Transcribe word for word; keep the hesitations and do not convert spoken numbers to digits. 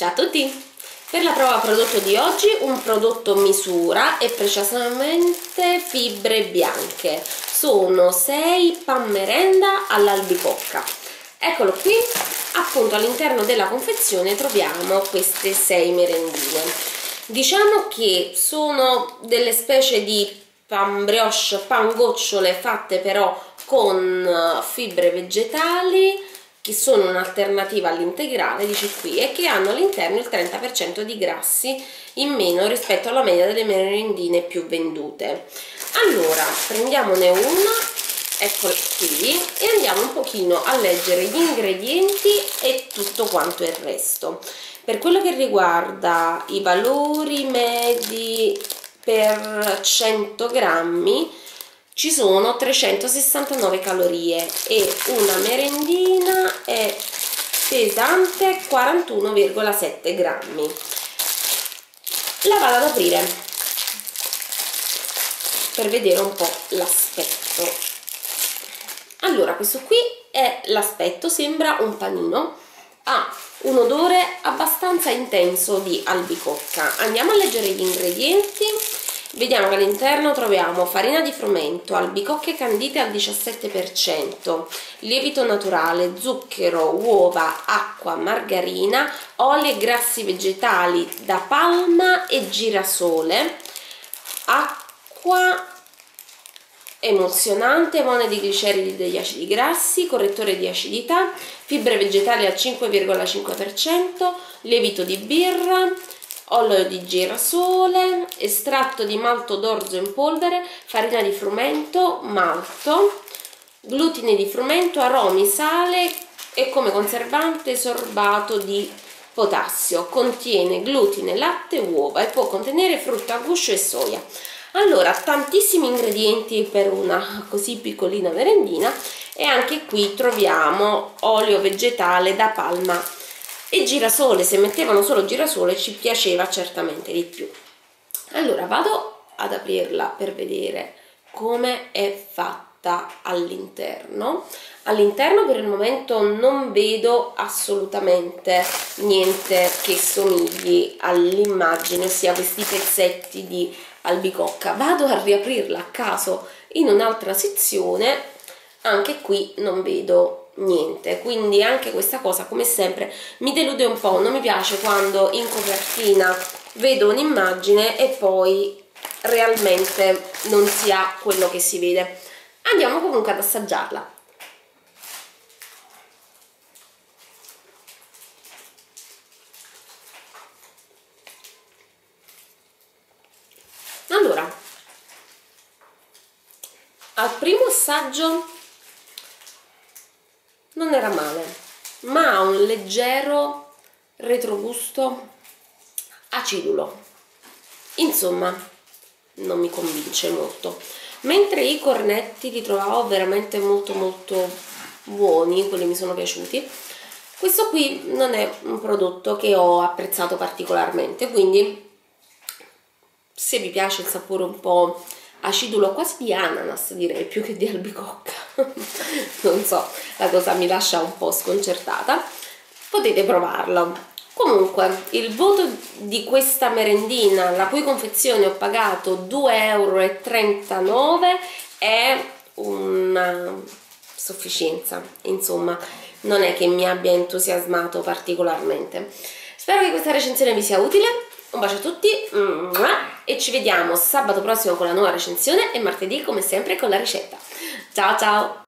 Ciao a tutti! Per la prova prodotto di oggi un prodotto misura e precisamente fibre bianche. Sono sei pan merenda all'albicocca. Eccolo qui, appunto all'interno della confezione troviamo queste sei merendine. Diciamo che sono delle specie di pan brioche, pan gocciole fatte però con fibre vegetali, che sono un'alternativa all'integrale, dice qui, e che hanno all'interno il trenta per cento di grassi in meno rispetto alla media delle merendine più vendute. Allora, prendiamone una, eccola qui, e andiamo un pochino a leggere gli ingredienti e tutto quanto il resto. Per quello che riguarda i valori medi per cento grammi, ci sono trecentosessantanove calorie e una merendina è pesante quarantuno virgola sette grammi. La vado ad aprire per vedere un po' l'aspetto. Allora, questo qui è l'aspetto, sembra un panino, ha un odore abbastanza intenso di albicocca. Andiamo a leggere gli ingredienti. Vediamo che all'interno troviamo farina di frumento, albicocche candite al diciassette per cento, lievito naturale, zucchero, uova, acqua, margarina, oli e grassi vegetali da palma e girasole, acqua emulsionante, monodi gliceridi degli acidi grassi, correttore di acidità, fibre vegetali al cinque virgola cinque per cento, lievito di birra, olio di girasole, estratto di malto d'orzo in polvere, farina di frumento, malto, glutine di frumento, aromi, sale e come conservante sorbato di potassio. Contiene glutine, latte, uova e può contenere frutta a guscio e soia. Allora, tantissimi ingredienti per una così piccolina merendina, e anche qui troviamo olio vegetale da palma e girasole. Se mettevano solo girasole ci piaceva certamente di più. Allora vado ad aprirla per vedere come è fatta all'interno. All'interno per il momento non vedo assolutamente niente che somigli all'immagine, ossia questi pezzetti di albicocca. Vado a riaprirla a caso in un'altra sezione, anche qui non vedo niente, quindi anche questa cosa come sempre mi delude un po'. Non mi piace quando in copertina vedo un'immagine e poi realmente non si ha quello che si vede. Andiamo comunque ad assaggiarla. Allora, al primo assaggio non era male, ma ha un leggero retrogusto acidulo, insomma non mi convince molto. Mentre i cornetti li trovavo veramente molto molto buoni, quelli mi sono piaciuti, questo qui non è un prodotto che ho apprezzato particolarmente, quindi se vi piace il sapore un po' acidulo, quasi di ananas direi, più che di albicocca, non so, la cosa mi lascia un po' sconcertata, potete provarlo. Comunque il voto di questa merendina, la cui confezione ho pagato due e trentanove euro, è una sufficienza, insomma non è che mi abbia entusiasmato particolarmente. Spero che questa recensione vi sia utile. Un bacio a tutti e ci vediamo sabato prossimo con la nuova recensione e martedì come sempre con la ricetta. Ciao ciao!